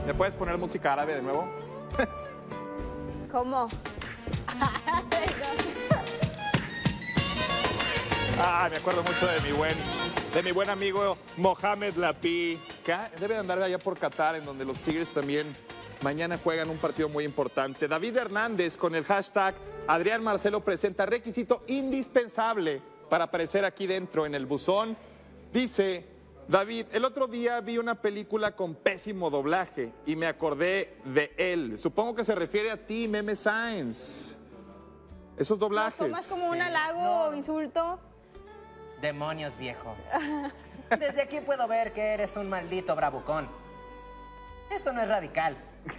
¿Me puedes poner música árabe de nuevo? ¿Cómo? Me acuerdo mucho de mi buen amigo Mohamed Lapi, que debe andar allá por Qatar, en donde los Tigres también mañana juegan un partido muy importante. David Hernández con el hashtag Adrián Marcelo presenta requisito indispensable para aparecer aquí dentro en el buzón. Dice, David, el otro día vi una película con pésimo doblaje y me acordé de él. Supongo que se refiere a ti, Meme Sainz. Esos doblajes. ¿Lo tomas como un halago o insulto? Demonios, viejo. Desde aquí puedo ver que eres un maldito bravucón. Eso no es radical.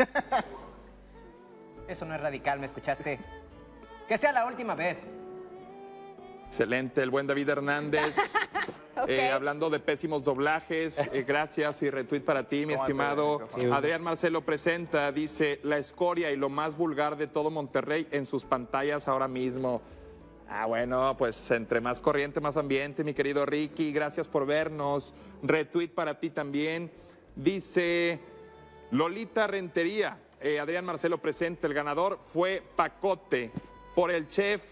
Eso no es radical, ¿me escuchaste? Que sea la última vez. Excelente, el buen David Hernández. Okay. Hablando de pésimos doblajes, gracias y retweet para ti, mi estimado. Adrián Marcelo presenta, dice, la escoria y lo más vulgar de todo Monterrey en sus pantallas ahora mismo. Bueno, pues entre más corriente, más ambiente, mi querido Ricky. Gracias por vernos. Retweet para ti también. Dice Lolita Rentería. Adrián Marcelo presenta. El ganador fue Pacote. Por el chef,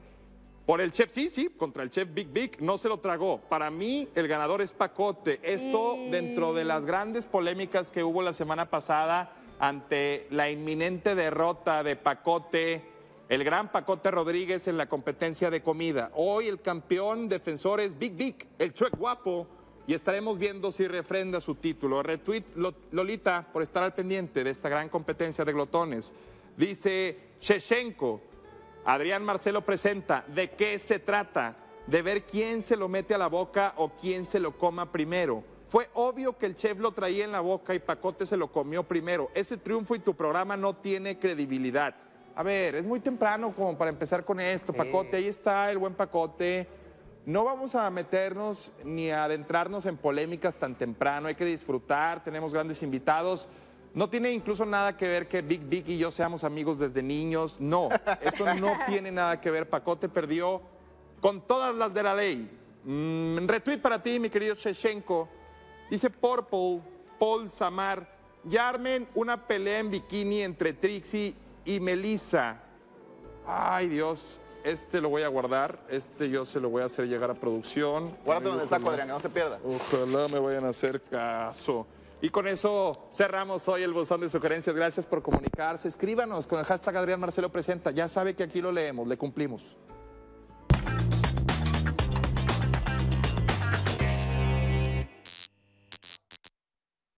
sí, contra el chef Big Big. No se lo tragó. Para mí, el ganador es Pacote. Esto dentro de las grandes polémicas que hubo la semana pasada ante la inminente derrota de Pacote. El gran Pacote Rodríguez en la competencia de comida. Hoy el campeón defensor es Big Big, el Chuec guapo, y estaremos viendo si refrenda su título. Retweet Lolita por estar al pendiente de esta gran competencia de glotones. Dice Sheshenko, Adrián Marcelo presenta, ¿de qué se trata? De ver quién se lo mete a la boca o quién se lo coma primero. Fue obvio que el chef lo traía en la boca y Pacote se lo comió primero. Ese triunfo y tu programa no tiene credibilidad. A ver, es muy temprano como para empezar con esto, Pacote. Ahí está el buen Pacote. No vamos a meternos ni a adentrarnos en polémicas tan temprano. Hay que disfrutar, tenemos grandes invitados. No tiene incluso nada que ver que Big Big y yo seamos amigos desde niños. No, eso no tiene nada que ver. Pacote perdió con todas las de la ley. Retweet para ti, mi querido Sheshenko. Dice Purple, Paul Samar, ya armen una pelea en bikini entre Trixie y Melissa. Ay, Dios, este lo voy a guardar, yo se lo voy a hacer llegar a producción. Guárdalo en el saco, Adrián, que no se pierda. Ojalá me vayan a hacer caso. Y con eso cerramos hoy el buzón de sugerencias. Gracias por comunicarse. Escríbanos con el hashtag Adrián Marcelo presenta. Ya sabe que aquí lo leemos, le cumplimos.